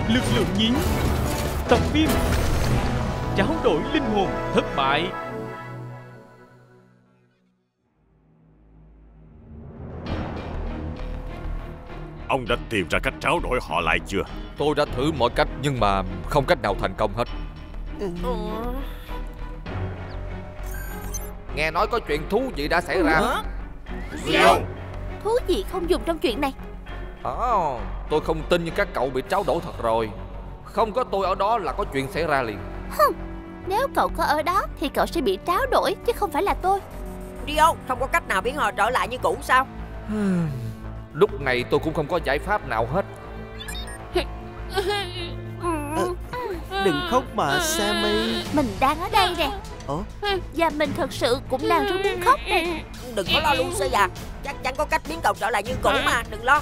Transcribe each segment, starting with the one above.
Lực lượng nhí. Tập phim tráo đổi linh hồn thất bại. Ông đã tìm ra cách tráo đổi họ lại chưa? Tôi đã thử mọi cách nhưng mà không cách nào thành công hết. Nghe nói có chuyện thú vị đã xảy ra. Sao? Thú vị không dùng trong chuyện này. Tôi không tin nhưng các cậu bị tráo đổi thật rồi. Không có tôi ở đó là có chuyện xảy ra liền. Nếu cậu có ở đó thì cậu sẽ bị tráo đổi chứ không phải là tôi. Dio, không có cách nào biến họ trở lại như cũ sao? Lúc này tôi cũng không có giải pháp nào hết. Đừng khóc mà Sammy. Mình đang ở đây nè. Và mình thật sự cũng đang rất muốn khóc đây. Đừng có lo Lucy à. Chắc chắn có cách biến cậu trở lại như cũ mà. Đừng lo.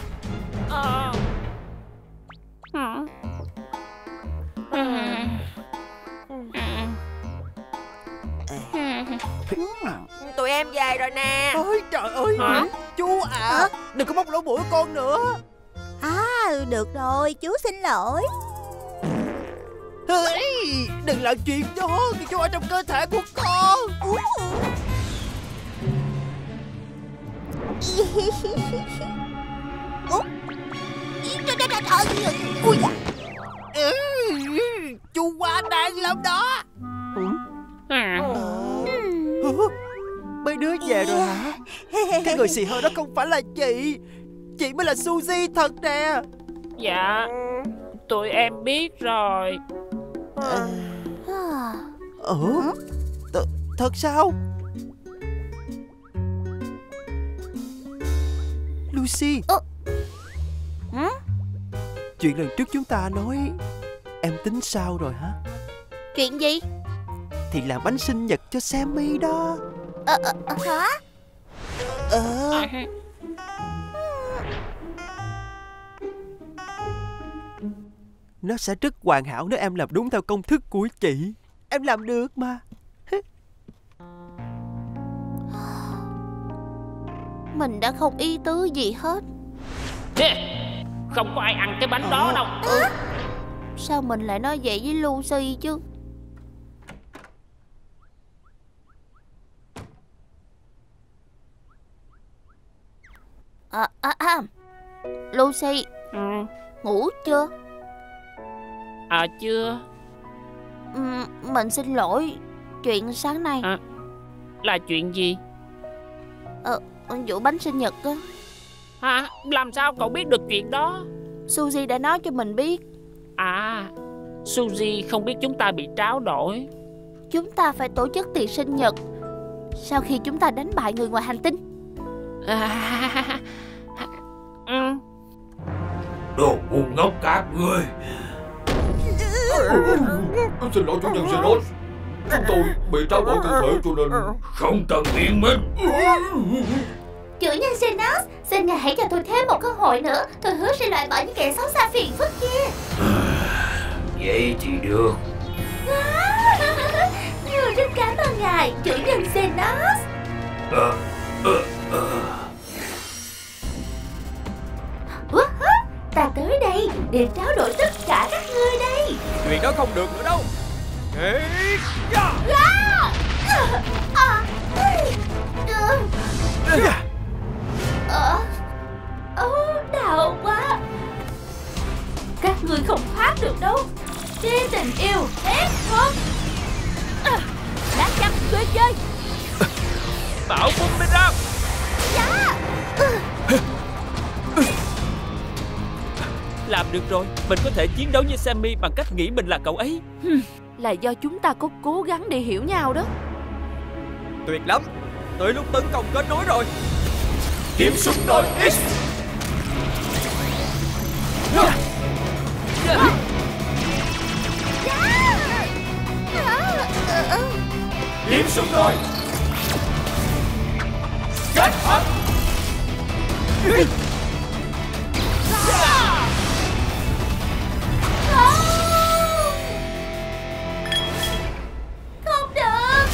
Tụi em về rồi nè. Ôi trời ơi. Chú à, đừng có móc lỗ mũi của con nữa. Được rồi, chú xin lỗi. Đừng làm chuyện đó, cái chú ở trong cơ thể của con. Chú quá đáng lắm đó. Mấy đứa về rồi hả? Cái người xì hơi đó không phải là chị mới là Suzy thật nè. Dạ, tụi em biết rồi. Thật sao? Lucy. Chuyện lần trước chúng ta nói em tính sao rồi hả? Chuyện gì? Thì làm bánh sinh nhật cho Sammy đó. Hả? Nó sẽ rất hoàn hảo nếu em làm đúng theo công thức của chị. Em làm được mà. Mình đã không ý tứ gì hết. Không có ai ăn cái bánh đó đâu. Sao mình lại nói vậy với Lucy chứ? Lucy, ngủ chưa? Chưa. Mình xin lỗi. Chuyện sáng nay. Là chuyện gì? Vụ bánh sinh nhật á. Hả? Làm sao cậu biết được chuyện đó? Suzy đã nói cho mình biết. Suzy không biết chúng ta bị tráo đổi. Chúng ta phải tổ chức tiệc sinh nhật sau khi chúng ta đánh bại người ngoài hành tinh. Đồ ngu ngốc các ngươi. Xin lỗi chủ nhân Xenos. Chúng tôi bị tráo đổi cơ thể cho nên không cần biện minh. Chủ nhân Xenos, xin ngài hãy cho tôi thêm một cơ hội nữa. Tôi hứa sẽ loại bỏ những kẻ xấu xa phiền phức kia. Vậy thì được. Rất cảm ơn ngài, chủ nhân Xenos. Ta tới đây để tráo đổi tất cả các ngươi đây. chuyện đó không được nữa đâu. Đau quá. Các ngươi không thoát được đâu. Tia tình yêu hết không? Đã chặt tuyệt chơi. Bão Boomerang. Làm được rồi. Mình có thể chiến đấu như Sammy bằng cách nghĩ mình là cậu ấy. Là do chúng ta có cố gắng để hiểu nhau đó. Tuyệt lắm. Tới lúc tấn công kết nối rồi. Kiếm súng đôi X. Kiếm súng đôi kết hợp. Không được.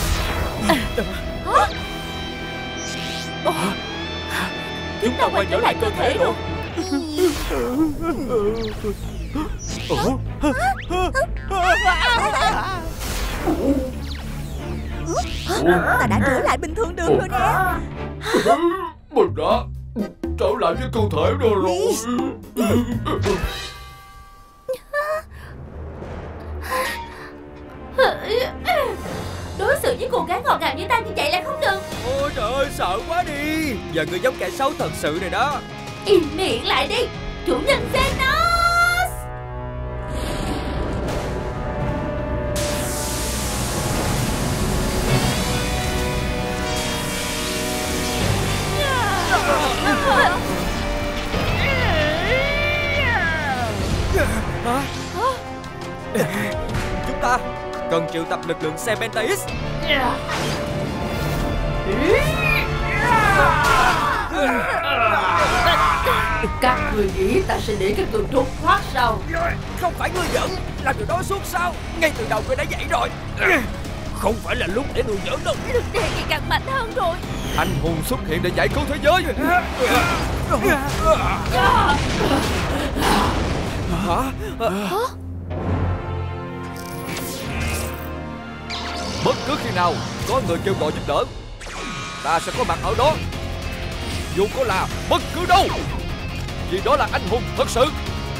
Chúng ta quay trở lại cơ thể rồi. Ta đã trở lại bình thường được rồi nè. Mình đã trở lại với cơ thể rồi. Đối xử với cô gái ngọt ngào như ta như vậy là không được. Ôi trời ơi, sợ quá đi. Giờ người giống kẻ xấu thật sự này đó. Im miệng lại đi, chủ nhân Zenos. Chúng ta cần triệu tập lực lượng Serpentis. Các người nghĩ ta sẽ để các người trốn thoát sao? Không phải ngươi giỡn, làm điều đó suốt sao? Ngay từ đầu ngươi đã vậy rồi. Không phải là lúc để đùa giỡn đâu. Lực đè ngày càng mạnh hơn rồi. Anh hùng xuất hiện để giải cứu thế giới. Bất cứ khi nào có người kêu gọi giúp đỡ, ta sẽ có mặt ở đó, dù có là bất cứ đâu, vì đó là anh hùng thật sự.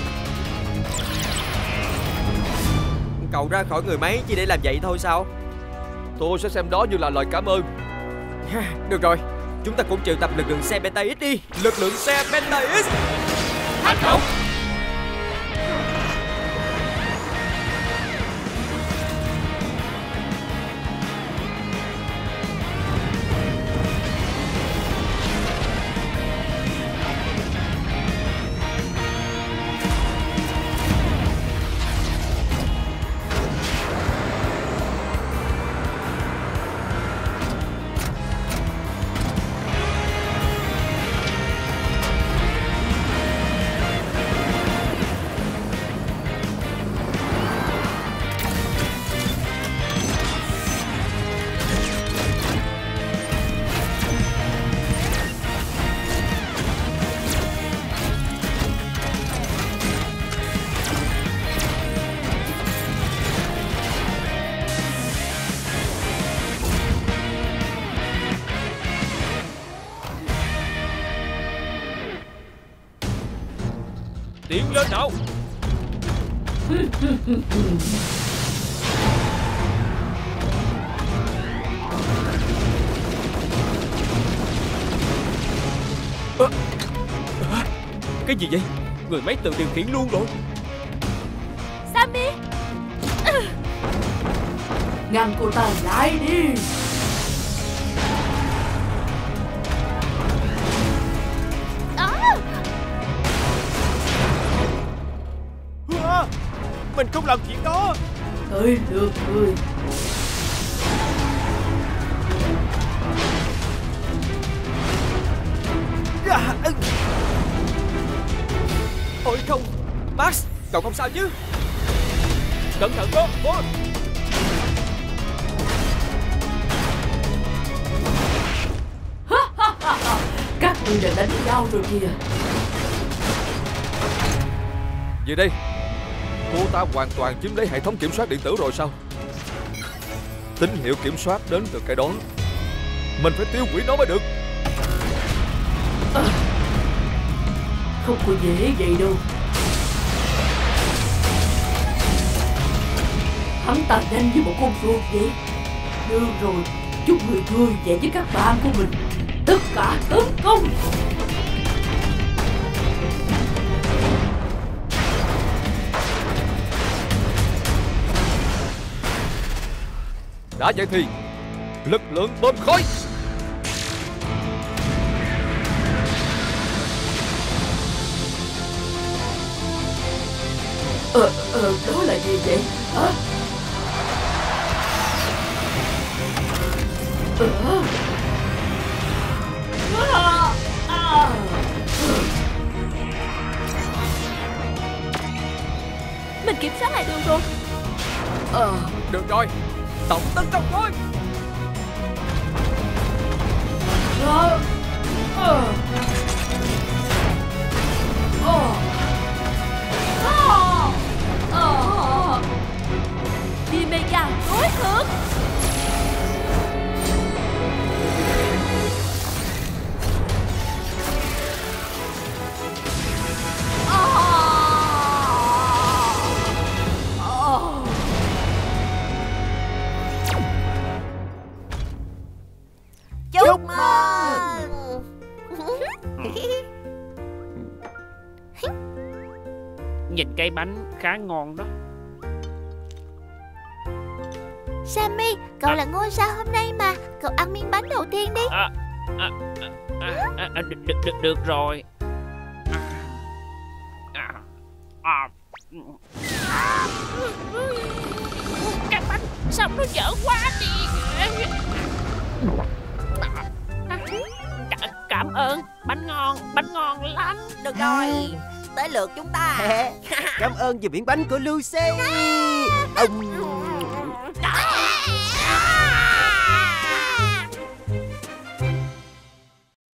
Cậu ra khỏi người máy chỉ để làm vậy thôi sao? Tôi sẽ xem đó như là lời cảm ơn. Được rồi, chúng ta cũng triệu tập lực lượng Serpentis đi. Lực lượng Serpentis. Hành động. Tiến lên nào. Cái gì vậy? Người máy tự điều khiển luôn rồi. Sammy, ngăn cô ta lại đi. Mình không làm chuyện đó. Tới lượt người. Ôi không, Max, cậu không sao chứ? Cẩn thận đó, boss. Các người đã đánh nhau rồi kìa. Gì đây? Cô ta hoàn toàn chiếm lấy hệ thống kiểm soát điện tử rồi sao? Tín hiệu kiểm soát đến từ cái đó, mình phải tiêu hủy nó mới được. Không có dễ vậy đâu. Hắn ta nhanh như một con ruột vậy. Được rồi, chúc người vui vẻ với các bạn của mình. Tất cả tấn công. Đã vậy thì lực lượng bơm khói. Đó là gì vậy? Hả? mình kiểm soát lại đường rồi. Được rồi, tổng tấn công thôi. Nhìn cây bánh khá ngon đó. Sammy, cậu là ngôi sao hôm nay mà. Cậu ăn miếng bánh đầu tiên đi. Được rồi. Cái bánh sao nó dở quá đi. Cảm ơn, bánh ngon lắm. Được rồi, tới lượt chúng ta. Cảm ơn vì miếng bánh của Lucy.